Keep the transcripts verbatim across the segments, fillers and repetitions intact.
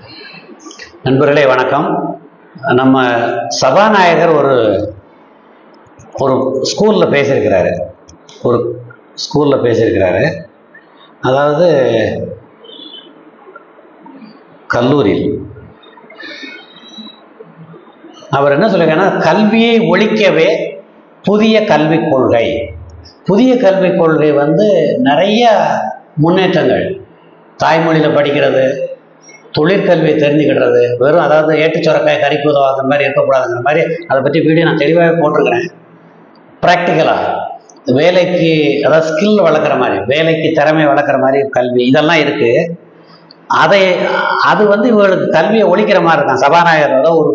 நண்பர்களே வணக்கம். நம்ம சபாநாயகர் ஒரு ஒரு ஸ்கூலில் பேசியிருக்கிறாரு ஒரு ஸ்கூலில் பேசியிருக்கிறாரு அதாவது கல்லூரியில் அவர் என்ன சொல்லியிருக்காருன்னா, கல்வியை ஒழிக்கவே புதிய கல்விக் கொள்கை புதிய கல்விக் கொள்கை வந்து நிறைய முன்னேற்றங்கள், தாய்மொழியில் படிக்கிறது, தொழிற்கல்வியை தெரிஞ்சுக்கிடுறது, வெறும் அதாவது ஏட்டுச்சொரக்காய் கறிக்கு உதவாத மாதிரி இருக்கக்கூடாதுங்கிற மாதிரி அதை பற்றி வீடியோ நான் தெளிவாகவே போட்டிருக்கிறேன். ப்ராக்டிக்கலாக வேலைக்கு அதாவது ஸ்கில் வளர்க்குற மாதிரி, வேலைக்கு திறமை வளர்க்குற மாதிரி கல்வி இதெல்லாம் இருக்குது. அதை அது வந்து இவர்களுக்கு கல்வியை ஒழிக்கிற மாதிரி இருக்கான். சபாநாயகரோட ஒரு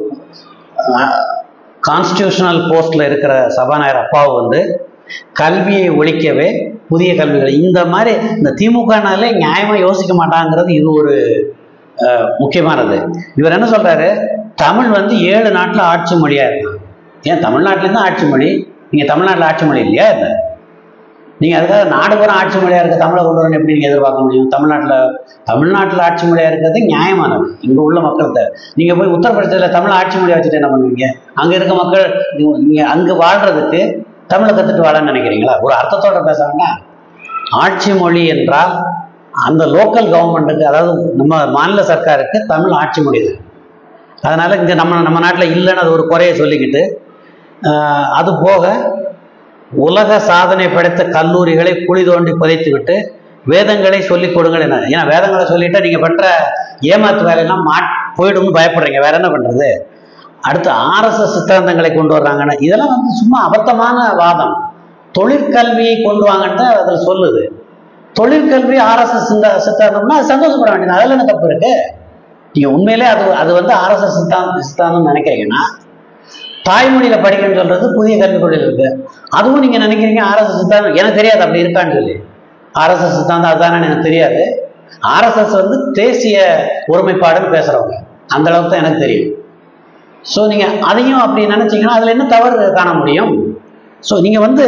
கான்ஸ்டியூஷனல் போஸ்டில் இருக்கிற சபாநாயகர் அப்பாவை வந்து கல்வியை ஒழிக்கவே புதிய கல்விகள் இந்த மாதிரி இந்த திமுகனாலே நியாயமாக யோசிக்க மாட்டாங்கிறது இது ஒரு முக்கியமானது. இவர் என்ன சொல்றாரு, தமிழ் வந்து ஏழு நாட்டில் ஆட்சி மொழியா இருக்கலாம். ஏன் தமிழ்நாட்டிலேருந்து ஆட்சி மொழி? நீங்க தமிழ்நாட்டில் ஆட்சி மொழி இல்லையா? இல்லை, நீங்க அதுக்காக நாடு பூரா ஆட்சி மொழியா இருக்க தமிழை கொண்டு வரணும் எப்படி நீங்க எதிர்பார்க்க முடியும்? தமிழ்நாட்டில் தமிழ்நாட்டில் ஆட்சி மொழியா இருக்கிறது நியாயமானது. இங்க உள்ள மக்கள்கிட்ட நீங்க போய் உத்தரப்பிரதேசத்தில் தமிழ் ஆட்சி மொழியா வச்சுட்டு என்ன பண்ணுவீங்க? அங்க இருக்க மக்கள் நீங்க அங்க வாழ்றதுக்கு தமிழை கத்துட்டு வாழன்னு நினைக்கிறீங்களா? ஒரு அர்த்தத்தோட பேசுறாங்கன்னா, ஆட்சி மொழி என்றால் அந்த லோக்கல் கவர்மெண்ட்டுக்கு, அதாவது நம்ம மாநில சர்க்காருக்கு தமிழ் ஆட்சி மொழி தான். அதனால இங்கே நம்ம நம்ம நாட்டில் இல்லைன்னு அது ஒரு குறையை சொல்லிக்கிட்டு, அது போக உலக சாதனை படைத்த கல்லூரிகளை குழி தோண்டி புதைத்து விட்டு வேதங்களை சொல்லிக் கொடுங்கள் என்ன. ஏன்னா வேதங்களை சொல்லிட்டா நீங்கள் பண்ணுற ஏமாத்து வேலையெல்லாம் மா போயிடும்னு பயப்படுறீங்க, வேற என்ன பண்ணுறது? அடுத்து ஆர்எஸ்எஸ் சித்தாந்தங்களை கொண்டு வர்றாங்கன்னு, இதெல்லாம் வந்து சும்மா அபத்தமான வாதம். தொழிற்கல்வியை கொண்டு வாங்கன்னு அதில் சொல்லுது. தொழிற்கல்வி ஆர்எஸ்எஸ் சித்தாந்தம்னா அது சந்தோஷப்பட வேண்டியது, அதில் என்ன தப்பு இருக்கு? நீங்க உண்மையிலே அது அது வந்து ஆர்எஸ்எஸ் சித்தாந்தம் சித்தாந்தம் நினைக்கிறீங்கன்னா, தாய்மொழியில படிக்கணும்னு சொல்றது புதிய கல்விக் கொள்கையில் இருக்கு. அதுவும் நீங்க நினைக்கிறீங்க ஆர்எஸ்எஸ் சித்தாந்தம் எனக்கு தெரியாது அப்படி இருக்கான்னு சொல்லி. ஆர்எஸ்எஸ் சித்தாந்தம் அதுதானே எனக்கு தெரியாது. ஆர்எஸ்எஸ் வந்து தேசிய ஒருமைப்பாடுன்னு பேசுறவங்க, அந்த அளவுக்கு தான் எனக்கு தெரியும். ஸோ நீங்க அதையும் அப்படி நினைச்சீங்கன்னா அதுல என்ன தவறு காண முடியும்? ஸோ நீங்க வந்து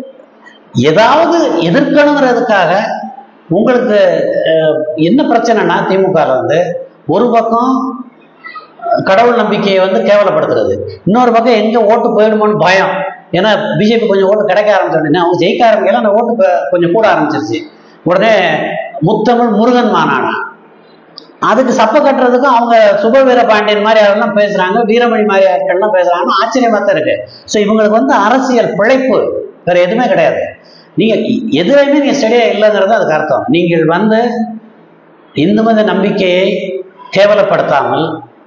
ஏதாவது எதிர்க்கணுங்கிறதுக்காக உங்களுக்கு என்ன பிரச்சனைனா, திமுக வந்து ஒரு பக்கம் கடவுள் நம்பிக்கையை வந்து கேவலப்படுத்துறது, இன்னொரு பக்கம் எங்க ஓட்டு போயிடுமோன்னு பயம். ஏன்னா பிஜேபி கொஞ்சம் ஓட்டு கிடைக்க ஆரம்பிச்சோடனே அவங்க ஜெயிக்க ஆரம்பிக்கல, அந்த ஓட்டு கொஞ்சம் கூட ஆரம்பிச்சிருச்சு. உடனே முத்தமிழ் முருகன் மாநாடு, அதுக்கு சப்ப கட்டுறதுக்கும் அவங்க சுபவீர பாண்டியன் மாதிரி ஆட்கள்லாம் பேசுறாங்க, வீரமணி மாதிரி ஆட்கள்லாம் பேசுறாங்க. ஆச்சரியமா தான் இருக்கு. ஸோ இவங்களுக்கு வந்து அரசியல் பிழைப்பு வேற எதுவுமே கிடையாது. நீங்க எதுலையுமே நீங்க ஸ்டடியா இல்லைங்கிறது அதுக்கு அர்த்தம். நீங்கள் வந்து இந்து மத நம்பிக்கையை கேவலப்படுத்தாமல்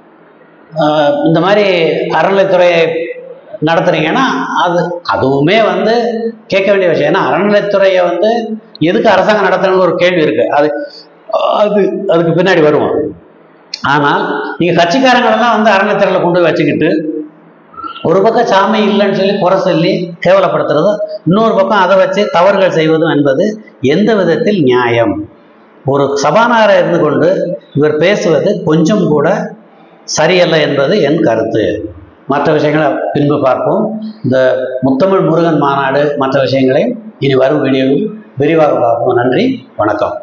இந்த மாதிரி அறநிலைத்துறையை நடத்துறீங்கன்னா அது அதுவுமே வந்து கேட்க வேண்டிய விஷயம். ஏன்னா அறநிலைத்துறையை வந்து எதுக்கு அரசாங்கம் நடத்துறதுன்னு ஒரு கேள்வி இருக்கு. அது அது அதுக்கு பின்னாடி வருவோம். ஆனால் நீங்க கட்சிக்காரங்களெல்லாம் வந்து அறநிலைத்துறையில கொண்டு போய் வச்சுக்கிட்டு ஒரு பக்கம் சாமி இல்லைன்னு சொல்லி குறை சொல்லி கேவலப்படுத்துறதும், இன்னொரு பக்கம் அதை வச்சு தவறுகள் செய்வதும் என்பது எந்த விதத்தில் நியாயம்? ஒரு சபாநாயகர் இருந்து கொண்டு இவர் பேசுவது கொஞ்சம் கூட சரியல்ல என்பது என் கருத்து. மற்ற விஷயங்களை பின்பு பார்ப்போம். இந்த முத்தமிழ் முருகன் மாநாடு மற்ற விஷயங்களை இனி வரும் வீடியோவில் விரிவாக பார்ப்போம். நன்றி, வணக்கம்.